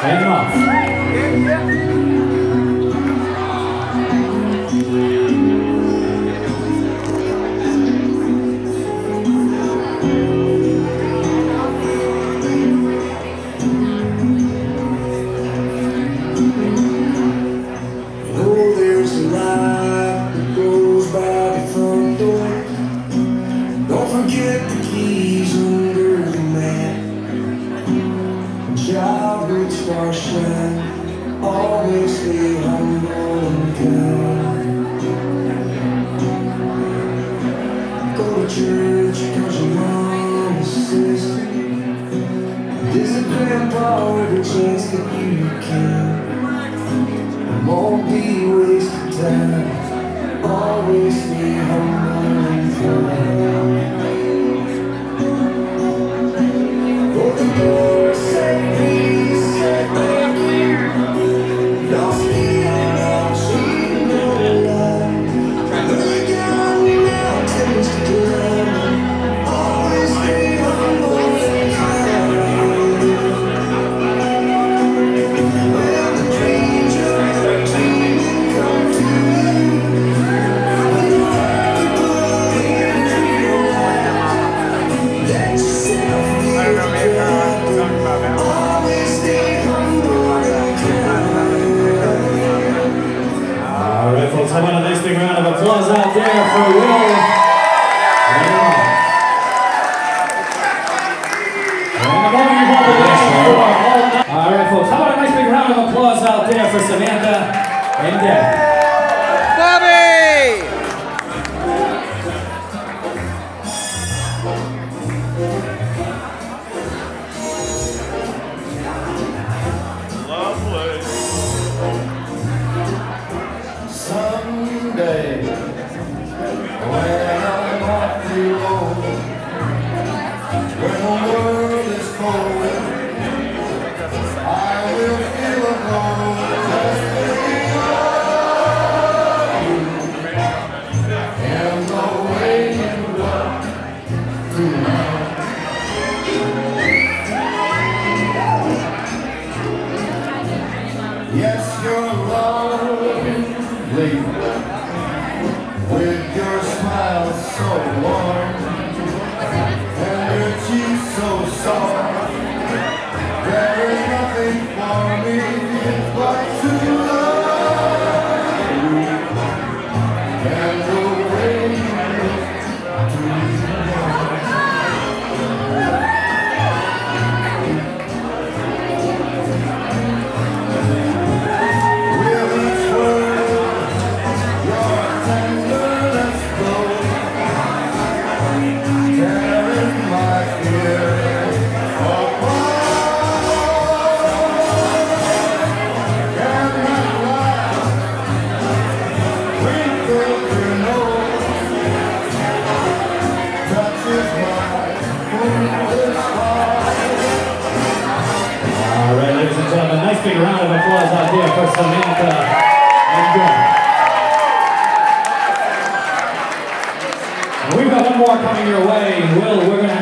him off. Always stay humble and kind. Go to church cause your mom insists. Visit grandpa every chance that you can. It won't be wasted time. Always stay humble and kind. Go to door, say please, say thank you. Lost me out, cheating on the line. Look down the mountains to climb. Always stay humble and kind. When the dreams you're dreaming come true, when you have to believe in your life, let yourself feel the drive. Always stay humble and kind. All right, folks, how about a nice big round of applause out there for Will? All right, folks, how about a nice big round of applause out there for Samantha and Deb? Someday, when I'm awfully old, when the world is cold, I will feel alone, just thinking of you and the way you look tonight. Yes, you're lovely, with your smile so warm and your cheeks so soft. There is nothing for me but to love you and the way you look with each word, your tenderness grows, tearing my fear apart. And that laugh, twinkle your nose, touches my foolish heart. All right, ladies and gentlemen, nice big round of applause out there for Samantha and Deb. And we've got one more coming your way. Will, we're going to